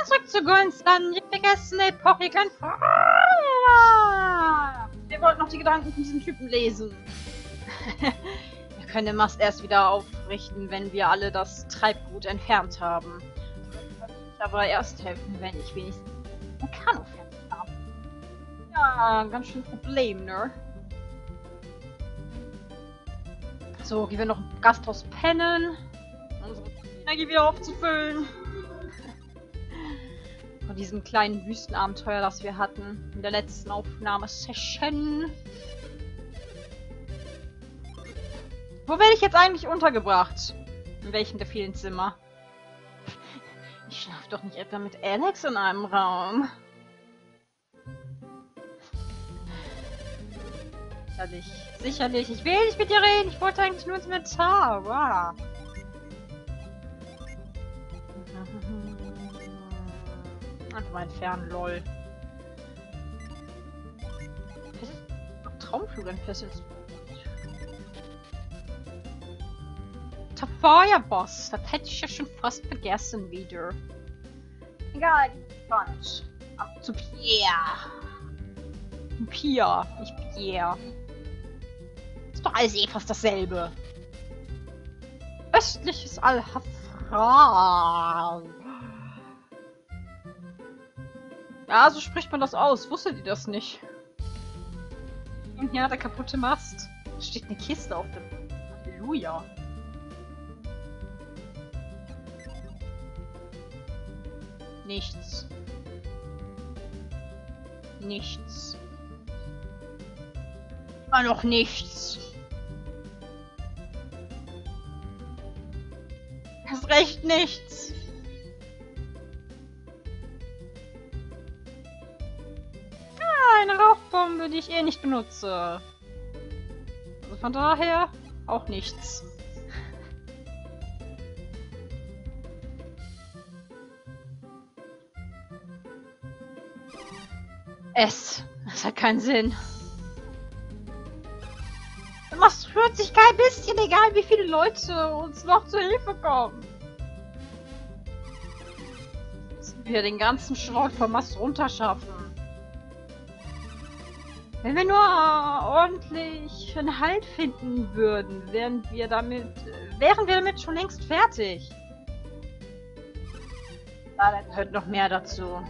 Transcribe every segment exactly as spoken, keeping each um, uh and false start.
zurück zu Gunstan, die vergessene Epoche kein Feuer. Wir wollten noch die Gedanken von diesem Typen lesen. Wir können den Mast erst wieder aufrichten, wenn wir alle das Treibgut entfernt haben. Das kann ich aber erst helfen, wenn ich wenigstens ein Kanu fertig habe. Ja, ganz schön Problem, ne? So, gehen wir noch im Gasthaus pennen, unsere Energie wieder aufzufüllen. Von diesem kleinen Wüstenabenteuer, das wir hatten in der letzten Aufnahmesession. Wo werde ich jetzt eigentlich untergebracht? In welchem der vielen Zimmer? Ich schlafe doch nicht etwa mit Alex in einem Raum. Sicherlich, sicherlich. Ich will nicht mit dir reden. Ich wollte eigentlich nur ins Inventar. Wow. Einfach mal entfernen, lol. Das ist noch Traumflug entfesselt. Der Feuerboss. Das hätte ich ja schon fast vergessen wieder. Egal, gespannt. Ab zu Pierre. Pierre, nicht Pierre. Ist doch alles eh fast dasselbe. Östliches Al-Hafran. Ja, so spricht man das aus. Wusstet ihr das nicht? Und hier der kaputte Mast. Da steht eine Kiste auf dem... Halleluja. Nichts. Nichts. Immer noch nichts. Erst recht nichts. Ah, eine Rauchbombe, die ich eh nicht benutze. Also von daher auch nichts. Es. Das hat keinen Sinn. Das fühlt sich kein bisschen, egal wie viele Leute uns noch zur Hilfe kommen. Müssen wir den ganzen Schrott vom Mast runterschaffen. Wenn wir nur ordentlich einen Halt finden würden, wären wir damit, wären wir damit schon längst fertig. Da gehört noch mehr dazu.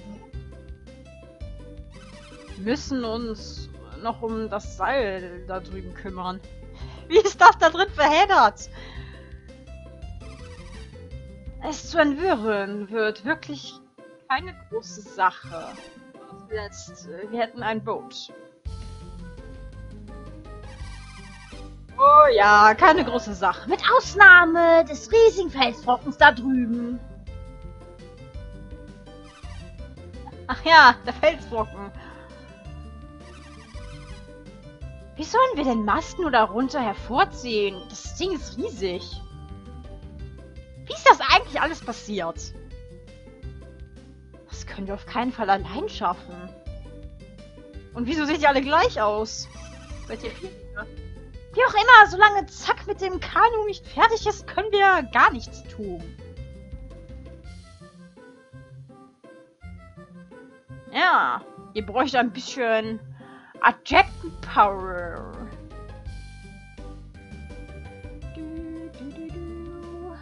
Wir müssen uns noch um das Seil da drüben kümmern. Wie ist das da drin verheddert? Es zu entwirren wird wirklich keine große Sache. Jetzt, wir hätten ein Boot. Oh ja, keine große Sache. Mit Ausnahme des riesigen Felsbrockens da drüben. Ach ja, der Felsbrocken. Wie sollen wir den Mast nur darunter hervorziehen? Das Ding ist riesig. Wie ist das eigentlich alles passiert? Das können wir auf keinen Fall allein schaffen. Und wieso seht ihr alle gleich aus? Seid ihr viele? Wie auch immer, solange Zack mit dem Kanu nicht fertig ist, können wir gar nichts tun. Ja, ihr bräucht ein bisschen Adjective Power. Du, du, du, du.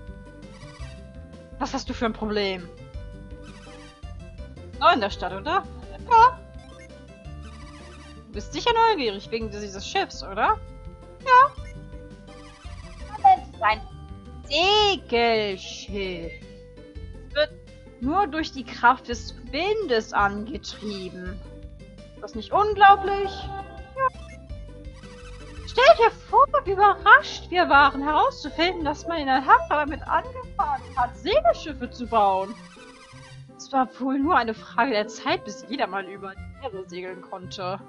Was hast du für ein Problem? Neu in der Stadt, oder? Ja. Du bist sicher neugierig wegen dieses Schiffs, oder? Ja. Das ist ein Segelschiff. Es wird nur durch die Kraft des Windes angetrieben. Ist das nicht unglaublich? Ja. Stell dir vor, wie überrascht wir waren, herauszufinden, dass man in der Hafen damit angefangen hat, Segelschiffe zu bauen. Es war wohl nur eine Frage der Zeit, bis jeder mal über die Meere segeln konnte.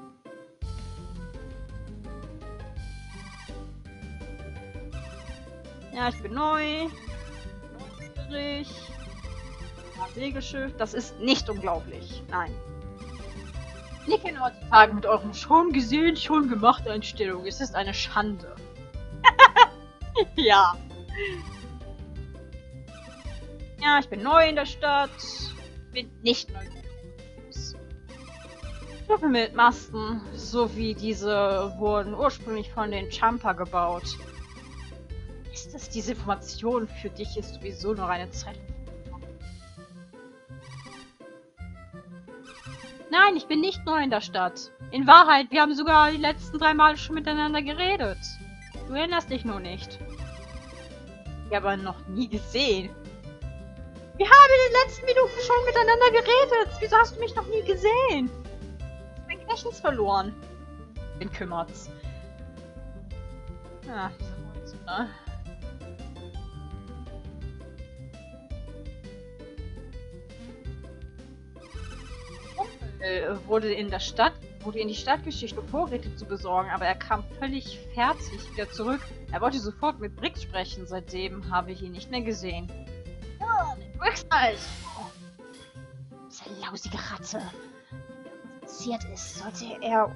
Ja, ich bin neu. Neugierig. Ja, Segelschiff. Das ist nicht unglaublich. Nein. Nicht in heutzutage mit euren schon gesehen, schon gemacht Einstellungen. Es ist eine Schande. Ja. Ja, ich bin neu in der Stadt. Bin nicht neu. Schiffe mit Masten, so wie diese wurden ursprünglich von den Champa gebaut. Ist das diese Information für dich ist sowieso nur eine Zeit? Nein, ich bin nicht neu in der Stadt. In Wahrheit, wir haben sogar die letzten drei Mal schon miteinander geredet. Du erinnerst dich nur nicht. Ich habe ihn noch nie gesehen. Wir haben in den letzten Minuten schon miteinander geredet. Wieso hast du mich noch nie gesehen? Ich habe mein Gedächtnis verloren. Den kümmert's. Ah, so, ne? Wurde in der Stadt, wurde in die Stadt geschickt, um Vorräte zu besorgen, aber er kam völlig fertig wieder zurück. Er wollte sofort mit Brix sprechen, seitdem habe ich ihn nicht mehr gesehen. Ja, Brix halt! Diese lausige Ratte. Was passiert ist, sollte er...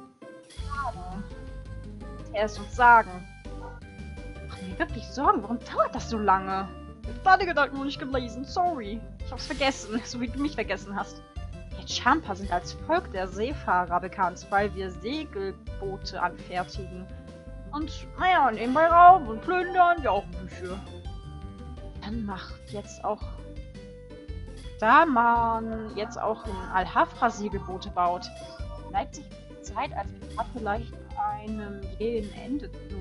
er es uns sagen. Mach mir wirklich Sorgen, warum dauert das so lange? Ich hab deine Gedanken noch nicht gelesen, sorry. Ich hab's vergessen, so wie du mich vergessen hast. Die Champa sind als Volk der Seefahrer bekannt, weil wir Segelboote anfertigen. Und, naja, nebenbei rauben und plündern wir auch Bücher. Dann macht jetzt auch... Da man jetzt auch in Al-Hafra Segelboote baut, neigt sich die Zeit als Pirat vielleicht einem jähen Ende zu.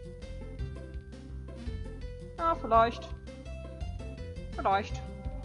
Ja, vielleicht. Vielleicht.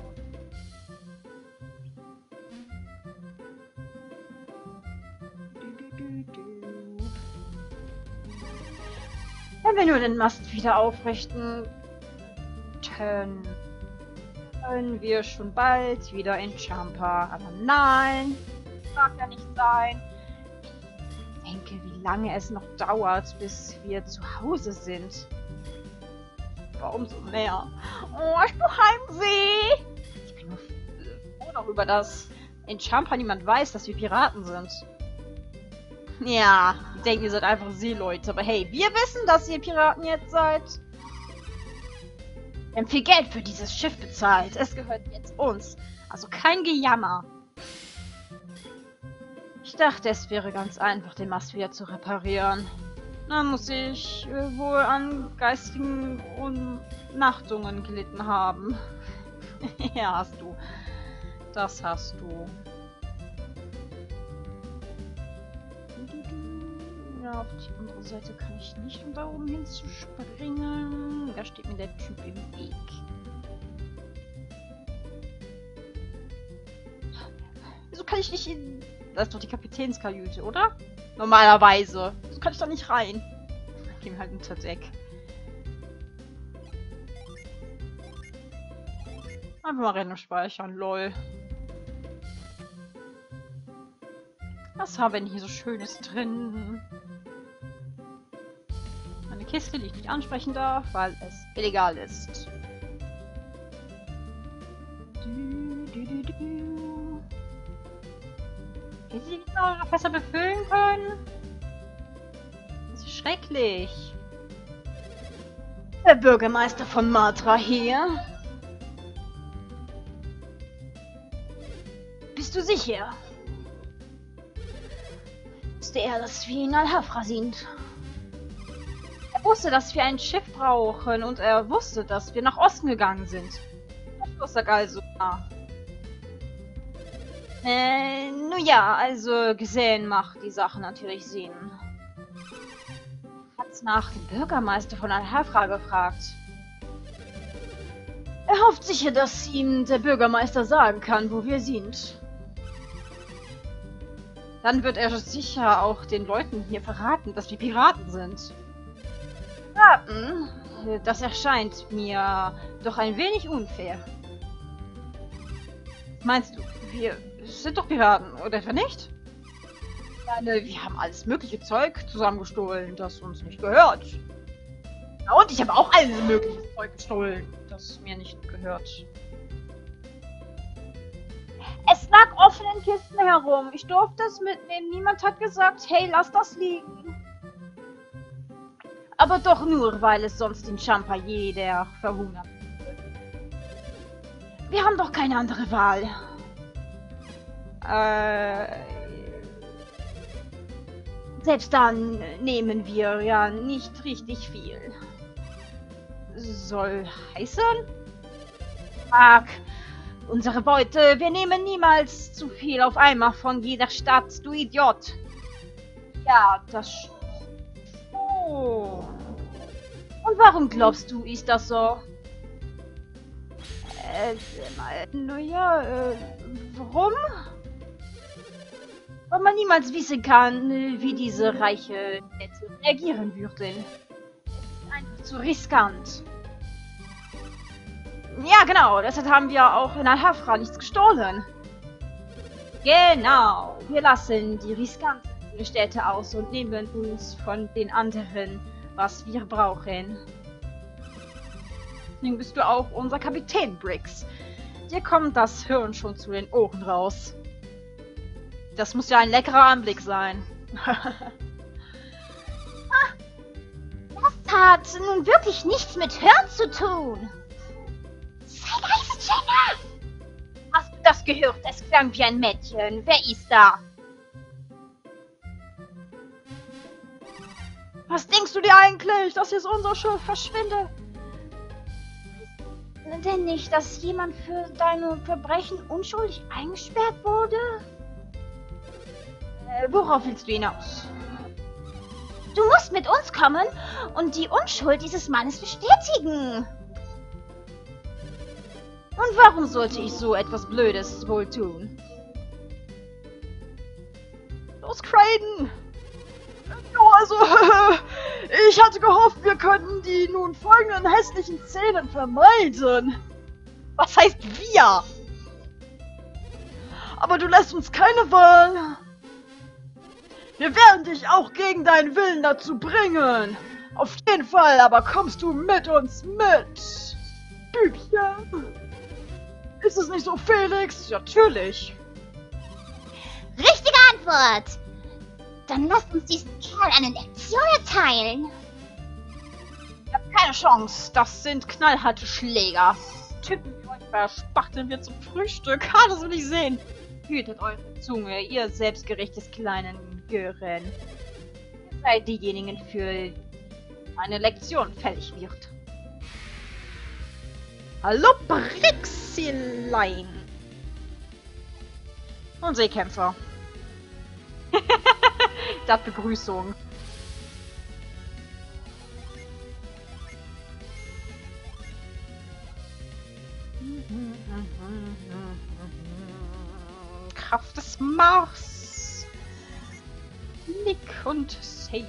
Wenn wir nur den Mast wieder aufrichten können, können wir schon bald wieder in Champa. Aber nein, das mag ja nicht sein. Ich denke, wie lange es noch dauert, bis wir zu Hause sind. Aber umso mehr. Oh, ich hab Heimweh. Ich bin nur froh darüber, dass in Champa niemand weiß, dass wir Piraten sind. Ja, die denken, ihr seid einfach Seeleute. Aber hey, wir wissen, dass ihr Piraten jetzt seid. Wir haben viel Geld für dieses Schiff bezahlt. Es gehört jetzt uns. Also kein Gejammer. Ich dachte, es wäre ganz einfach, den Mast wieder zu reparieren. Dann muss ich äh, wohl an geistigen Umnachtungen gelitten haben. Ja, hast du. Das hast du. Auf die andere Seite kann ich nicht, um da oben hinzuspringen. Da steht mir der Typ im Weg. Wieso kann ich nicht in... Das ist doch die Kapitänskajüte, oder? Normalerweise. Wieso kann ich da nicht rein? Gehen wir halt unter Deck. Einfach mal Rennen speichern, lol. Was haben wir denn hier so Schönes drin? Eine Kiste, die ich nicht ansprechen darf, weil es illegal ist. Du, du, du, du. Hätte ich die noch besser befüllen können? Das ist schrecklich. Der Bürgermeister von Matra hier. Bist du sicher? Wusste er, dass wir in Al-Hafra sind? Er wusste, dass wir ein Schiff brauchen und er wusste, dass wir nach Osten gegangen sind. Das sagt also, ja. Äh, nun ja, also gesehen macht die Sache natürlich Sinn. Hat's nach dem Bürgermeister von Al-Hafra gefragt. Er hofft sicher, dass ihm der Bürgermeister sagen kann, wo wir sind. Dann wird er sicher auch den Leuten hier verraten, dass wir Piraten sind. Piraten? Das erscheint mir doch ein wenig unfair. Meinst du, wir sind doch Piraten, oder etwa nicht? Meine, wir haben alles mögliche Zeug zusammengestohlen, das uns nicht gehört. Ja, und ich habe auch alles mögliche Zeug gestohlen, das mir nicht gehört. Es lag offen in Kisten herum. Ich durfte es mitnehmen. Niemand hat gesagt, hey, lass das liegen. Aber doch nur, weil es sonst in Champa jeder verhungert. Wir haben doch keine andere Wahl. Äh, selbst dann nehmen wir ja nicht richtig viel. Soll heißen? Ach, unsere Beute, wir nehmen niemals zu viel auf einmal von jeder Stadt, du Idiot. Ja, das... Oh. Und warum glaubst du, ist das so? Äh, naja, äh, warum? Weil man niemals wissen kann, wie diese reiche Städte reagieren würden. Es ist einfach zu riskant. Ja, genau, deshalb haben wir auch in Al-Hafra nichts gestohlen. Genau, wir lassen die riskanten Städte aus und nehmen uns von den anderen, was wir brauchen. Deswegen bist du auch unser Kapitän, Briggs. Dir kommt das Hirn schon zu den Ohren raus. Das muss ja ein leckerer Anblick sein. Das hat nun wirklich nichts mit Hirn zu tun. Sei leise, Jenna! Hast du das gehört? Es klang wie ein Mädchen. Wer ist da? Was denkst du dir eigentlich, dass jetzt unser Schiff verschwindet? Denn nicht, dass jemand für deine Verbrechen unschuldig eingesperrt wurde? Äh, worauf willst du hinaus? Du musst mit uns kommen und die Unschuld dieses Mannes bestätigen. Und warum sollte ich so etwas Blödes wohl tun? Los, Kraden! Oh, also, ich hatte gehofft, wir könnten die nun folgenden hässlichen Szenen vermeiden. Was heißt wir? Aber du lässt uns keine Wahl. Wir werden dich auch gegen deinen Willen dazu bringen. Auf jeden Fall, aber kommst du mit uns mit. Bübchen. Ist es nicht so, Felix? Ja, natürlich. Richtige Antwort! Dann lasst uns diesen Kerl eine Lektion erteilen. Ich hab keine Chance. Das sind knallharte Schläger. Typen wie euch verspachteln wir zum Frühstück. Ha, das will ich sehen. Hütet eure Zunge, ihr selbstgerechtes kleinen Gören. Ihr seid diejenigen, für eine Lektion fällig wird. Hallo, Brixilein. Und Seekämpfer. Das Begrüßung. Kraft des Mars. Nick und Save.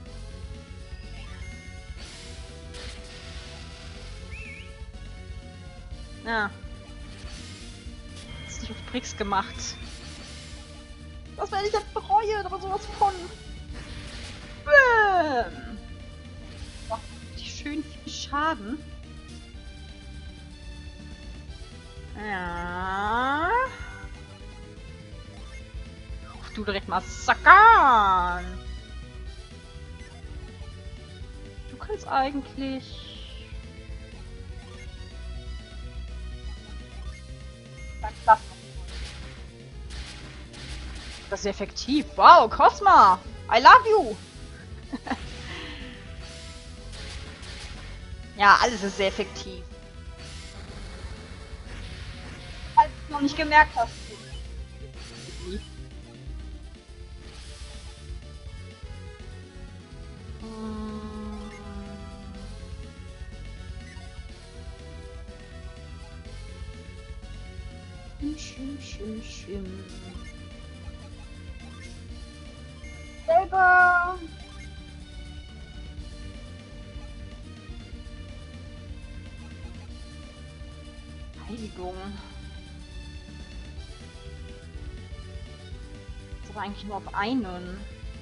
Ja. Ist nicht auf Brix gemacht. Was werde ich jetzt bereuen, aber sowas von. Bäm. Macht richtig schön viel Schaden. Ja. Ruf du direkt mal sackern. Du kannst eigentlich. Das Das ist effektiv. Wow, Cosma! I love you! Ja, alles ist sehr effektiv. Falls du es noch nicht gemerkt hast. Schim, schim, schim. Selber. Heiligung. Das ist aber eigentlich nur auf einen.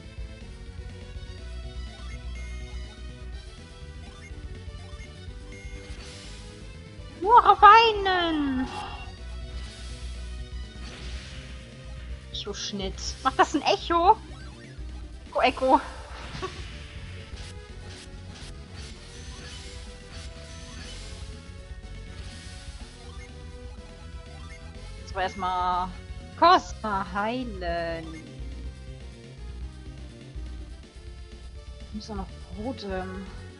Nur auf einen! Echo-Schnitt. Macht das ein Echo? Echo, Echo. aber erstmal Cosma heilen. Ich muss doch noch Totem.